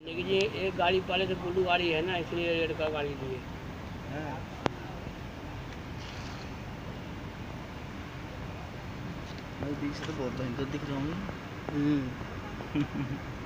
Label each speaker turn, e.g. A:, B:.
A: लेकिन ये एक गाड़ी पहले से ब्लू गाड़ी है ना, इसलिए रेड का गाड़ी लिए।
B: हाँ। मैं बीच से तो बहुत भयंकर दिख रहा हूँ।